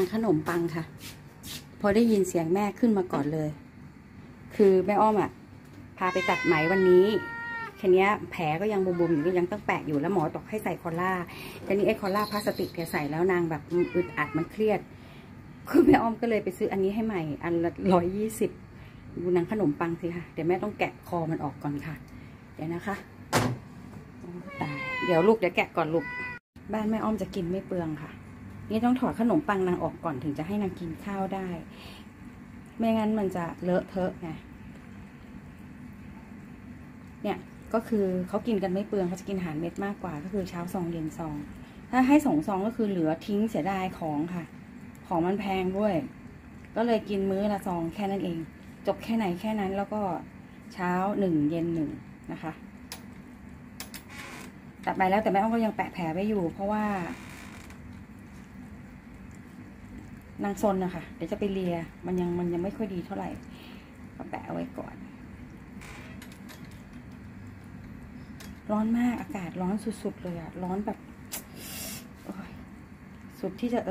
ขนมปังค่ะพอได้ยินเสียงแม่ขึ้นมาก่อนเลยคือแม่อ้อมพาไปตัดไหมวันนี้แค่นี้แผลก็ยังบุมๆอยู่ก็ยังต้องแปะอยู่แล้วหมอบอกให้ใส่คอลล่าแต่นี้ไอ้คอลล่าพลาสติกแกใส่แล้วนางแบบอึดอัดมันเครียดคือแม่อ้อมก็เลยไปซื้ออันนี้ให้ใหม่อันละ120ดูนางขนมปังสิค่ะเดี๋ยวแม่ต้องแกะคอมันออกก่อนค่ะเดี๋ยวนะคะตายเดี๋ยวลูกเดี๋ยวแกะก่อนลูกบ้านแม่อ้อมจะกินไม่เปลืองค่ะนี่ต้องถอดขนมปังนางออกก่อนถึงจะให้นางกินข้าวได้ไม่งั้นมันจะเลอะเทอะไงเนี่ยก็คือเขากินกันไม่เปลืองเขาจะกินอาหารเม็ดมากกว่าก็คือเช้าซองเย็นซองถ้าให้2 ซองก็คือเหลือทิ้งเสียดายของค่ะของมันแพงด้วยก็เลยกินมื้อละซองแค่นั้นเองจบแค่ไหนแค่นั้นแล้วก็เช้า1เย็น1นะคะตัดไปแล้วแต่แม่อ้อมก็ยังแปะแผลไว้อยู่เพราะว่านางซนนะคะเดี๋ยวจะไปเลียมันยังไม่ค่อยดีเท่าไหร่ก็แปะเอาไว้ก่อนร้อนมากอากาศร้อนสุดๆเลยอะร้อนแบบสุดที่จะ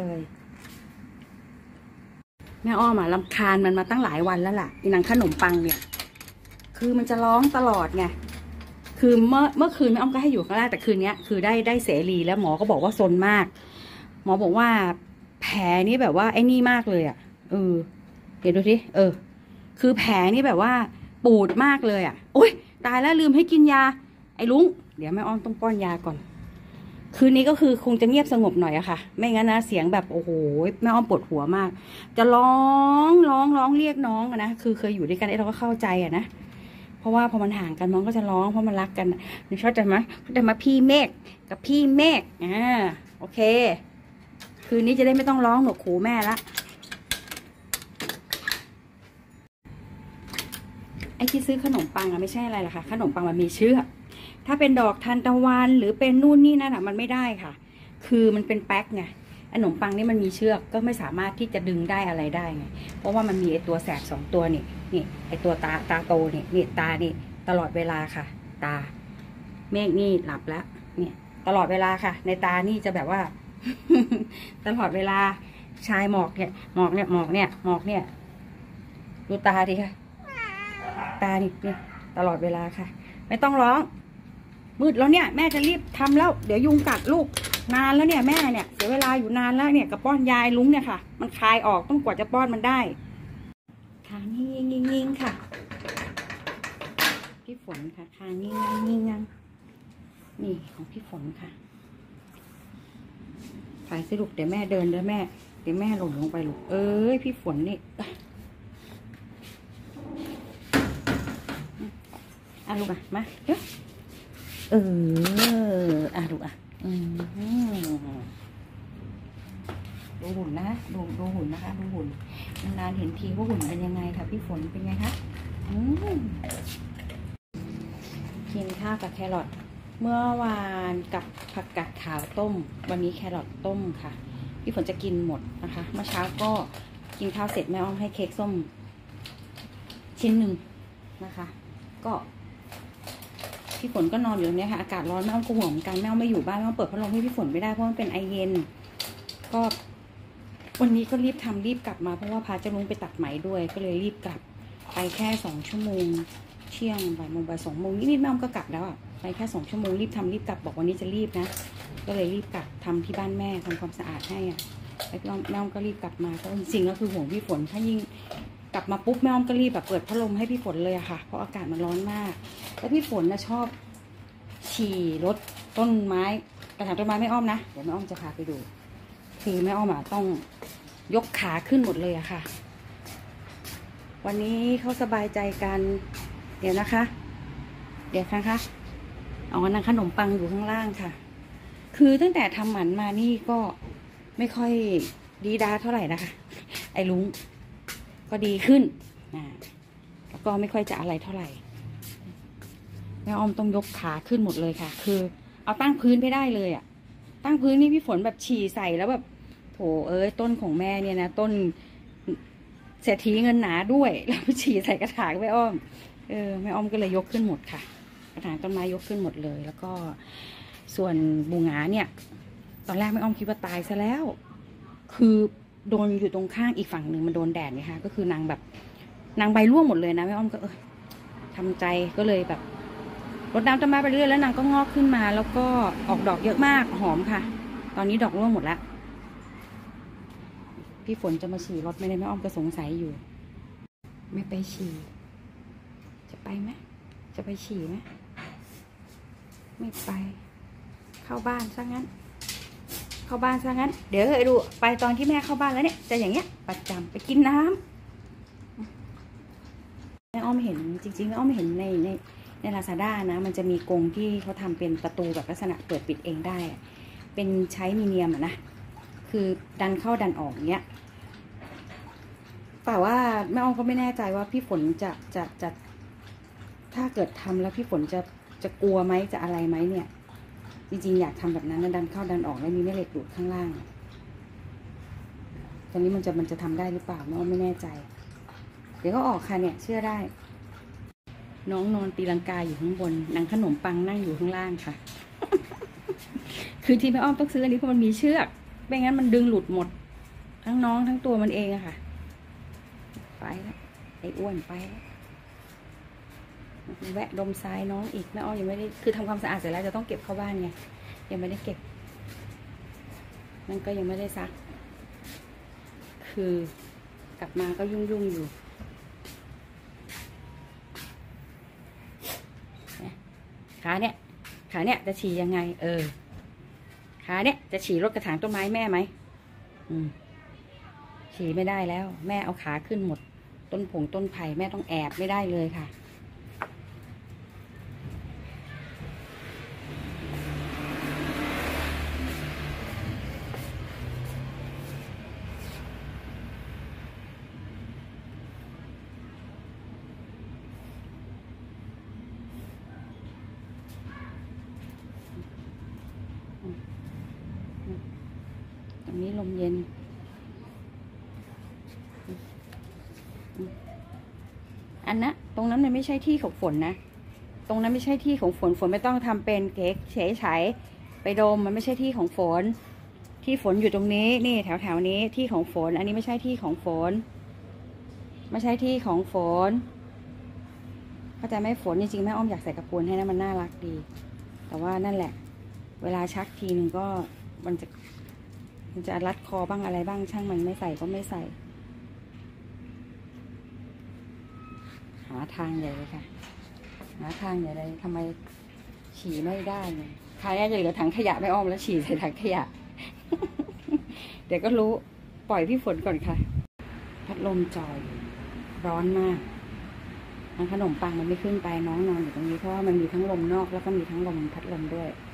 แม่อ้อมรำคาญมันมาตั้งหลายวันแล้วล่ะอีนางขนมปังเนี่ยคือมันจะร้องตลอดไงคือเมื่อคืนแม่อ้อมก็ให้อยู่ข้างล่างแต่คืนนี้คือได้เสรีแล้วหมอก็บอกว่าซนมากหมอบอกว่าแผลนี่แบบว่าไอ้นี่มากเลยอ่ะเดี๋ยวดูสิคือแผลนี่แบบว่าปูดมากเลยอ่ะโอ๊ยตายแล้วลืมให้กินยาไอ้ลุงเดี๋ยวแม่อ้อมต้องป้อนยาก่อนคืนนี้ก็คือคงจะเงียบสงบหน่อยอะค่ะไม่งั้นนะเสียงแบบโอ้โหแม่อ้อมปวดหัวมากจะร้องเรียกน้องนะคือเคยอยู่ด้วยกันเราก็เข้าใจอะนะเพราะว่าพอมันห่างกันน้องก็จะร้องเพราะมันรักกันนี่ชอบใจไหมเขาจะมาพี่เมฆกับพี่เมฆโอเคคืนนี้จะได้ไม่ต้องร้องหนวกหูแม่ละไอ้ที่ซื้อขนมปังไม่ใช่อะไรหรอกค่ะขนมปังมันมีเชือกถ้าเป็นดอกทานตะวันหรือเป็นนู่นนี่นั่นมันไม่ได้ค่ะคือมันเป็นแป๊กไงขนมปังนี่มันมีเชือกก็ไม่สามารถที่จะดึงได้อะไรได้ไงเพราะว่ามันมีไอ้ตัวแสบ2 ตัวนี่ไอ้ตัวตาโตนี่ตานี่ตลอดเวลาค่ะตาเมฆนี่หลับแล้วเนี่ยตลอดเวลาค่ะในตานี่จะแบบว่า ตลอดเวลาชายหมอกเนี่ยดูตาดิค่ะตานี่ตลอดเวลาค่ะไม่ต้องร้องมืดแล้วเนี่ยแม่จะรีบทำแล้วเดี๋ยวยุงกัดลูกนานแล้วเนี่ยแม่เนี่ยเสียเวลาอยู่นานแล้วเนี่ยกับป้อนยายลุงเนี่ยค่ะมันคลายออกต้องกว่าจะป้อนมันได้ค่ะงิงค่ะพี่ฝนค่ะคางงิงนี่ของพี่ฝนค่ะถ่ายสิลูกเดี๋ยวแม่เดินเดี๋ยวแม่หล่นลงไปลูกพี่ฝนนี่ลูกมาเดี๋ยวลูกดูหุ่นนะดูหุ่นนะคะดูหุ่นนานๆเห็นทีว่าหุ่นเป็นยังไงค่ะพี่ฝนเป็นไงคะกินข้าวกับแครอทเมื่อวานกับผักกาดขาวต้มวันนี้แครอทต้มค่ะพี่ฝนจะกินหมดนะคะเมื่อเช้าก็กินข้าวเสร็จแม่อ้อมให้เค้กส้มชิ้นหนึ่งนะคะก็พี่ฝนก็นอนอยู่ตรงนี้ค่ะอากาศร้อนแม่อ้อมก็ห่วงเหมือนกันแม่อ้อมไม่อยู่บ้านแม่อ้อมเปิดพัดลมให้พี่ฝนไม่ได้เพราะมันเป็นไอเย็นก็วันนี้ก็รีบกลับมาเพราะว่าพาเจ้าลุงไปตัดไหมด้วยก็เลยรีบกลับไปแค่2 ชั่วโมงเที่ยงบ่าย2 โมงนิดแม่อ้อมก็กลับแล้วไปแค่2 ชั่วโมงรีบกลับบอกวันนี้จะรีบนะก็เลยรีบกลับทำที่บ้านแม่ทำความสะอาดให้แล้วแม่อ้อมก็รีบกลับมาเพราะจริงๆก็คือห่วงพี่ฝนถ้ายิ่งกลับมาปุ๊บแม่อ้อมก็รีบแบบเปิดพัดลมให้พี่ฝนเลยอะค่ะเพราะอากาศมันร้อนมากแล้วพี่ฝนชอบฉี่รถต้นไม้กระถางต้นไม้แม่อ้อมนะเดี๋ยวแม่อ้อมจะพาไปดูคือแม่อ้อมต้องยกขาขึ้นหมดเลยอะค่ะวันนี้เขาสบายใจกันเดี๋ยวนะคะนางขนมปังอยู่ข้างล่างค่ะคือตั้งแต่ทำหมันมานี่ก็ไม่ค่อยดีด้าเท่าไหร่นะคะไอ้ลุงก็ดีขึ้นแล้วก็ไม่ค่อยจะอะไรเท่าไหร่แม่อ้อมต้องยกขาขึ้นหมดเลยค่ะคือเอาตั้งพื้นไม่ได้เลยตั้งพื้นนี่พี่ฝนแบบฉี่ใส่แล้วแบบโถต้นของแม่เนี่ยนะต้นเศรษฐีเงินหนาด้วยแล้วฉี่ใส่กระถางแม่อ้อมแม่อ้อมก็เลยยกขึ้นหมดค่ะกระถางต้นไม้ยกขึ้นหมดเลยแล้วก็ส่วนบูหงาเนี่ยตอนแรกแม่อ้อมคิดว่าตายซะแล้วคือโดนอยู่ตรงข้างอีกฝั่งหนึ่งมันโดนแดดไงคะก็คือนางแบบนางใบร่วงหมดเลยนะแม่อ้อมก็ทำใจก็เลยแบบรดน้ำต้นไม้ไปเรื่อยแล้วนางก็งอกขึ้นมาแล้วก็ออกดอกเยอะมากหอมค่ะตอนนี้ดอกร่วงหมดแล้วพี่ฝนจะมาฉี่รถไม่ได้แม่อ้อมก็สงสัยอยู่ไม่ไปฉี่จะไปไหมจะไปฉี่ไหมไม่ไปเข้าบ้านซะงั้นเข้าบ้านซะงั้นเดี๋ยวดูไปตอนที่แม่เข้าบ้านแล้วเนี่ยจะอย่างเงี้ยประจำไปกินน้ำแม่อ้อมเห็นจริงๆแม่อ้อมเห็นในLazadaนะมันจะมีกรงที่เขาทำเป็นประตูแบบลักษณะเปิดปิดเองได้เป็นใช้มีเนียมนะคือดันเข้าดันออกเงี้ยแต่ว่าแม่อ้อมก็ไม่แน่ใจว่าพี่ฝนจะถ้าเกิดทำแล้วพี่ฝนจะกลัวไหมจะอะไรไหมเนี่ยจริงๆอยากทำแบบนั้นดันเข้าดันออกแล้วมีแม่เหล็กดูดข้างล่างตอนนี้มันจะทำได้หรือเปล่าแม่อ้อมไม่แน่ใจเดี๋ยวก็ออกค่ะเนี่ยเชื่อได้น้องนอนตีลังกาอยู่ข้างบนนางขนมปังนั่งอยู่ข้างล่างค่ะ คือที่แม่อ้อมต้องซื้ออันนี้เพราะมันมีเชือกไม่งั้นมันดึงหลุดหมดทั้งน้องทั้งตัวมันเองอะค่ะไปแล้วไอ้อ้วนไปแล้วแวะดมทรายน้องอีกแม่อ้อมยังไม่ได้คือทำความสะอาดเสร็จแล้วจะต้องเก็บเข้าบ้านไงยังไม่ได้เก็บนั่นก็ยังไม่ได้ซักคือกลับมาก็ยุ่งอยู่ขาเนี่ยจะฉี่ยังไงขาเนี่ยจะฉี่รถกระถางต้นไม้แม่ไหมฉี่ไม่ได้แล้วแม่เอาขาขึ้นหมดต้นไผ่แม่ต้องแอบไม่ได้เลยค่ะตรงนี้ลมเย็นอันนะตรงนั้นมันไม่ใช่ที่ของฝนนะตรงนั้นไม่ใช่ที่ของฝนไม่ต้องทำเป็นเค้กเฉยๆไปดมมันไม่ใช่ที่ของฝนที่ฝนอยู่ตรงนี้นี่แถวนี้ที่ของฝนอันนี้ไม่ใช่ที่ของฝนไม่ใช่ที่ของฝนเข้าใจไหมฝนจริงๆแม่อ้อมอยากใส่กระปุกให้นะมันน่ารักดีแต่ว่านั่นแหละเวลาชักทีนึงก็มันจะรัดคอบ้างอะไรบ้างช่างมันไม่ใส่ก็ไม่ใส่หาทางใหญ่เลยค่ะหาทางใหญ่เลยทำไมฉี่ไม่ได้เนี่ยท้ายจะเหลือถังขยะไม่อ้อมแล้วฉี่ใส่ถังขยะ เดี๋ยวก็รู้ปล่อยพี่ฝนก่อนค่ะพัดลมจอยร้อนมากขนมปังมันไม่ขึ้นไปน้องนอนอยู่ตรงนี้เพราะว่ามันมีทั้งลมนอกแล้วก็มีทั้งลมพัดลมด้วย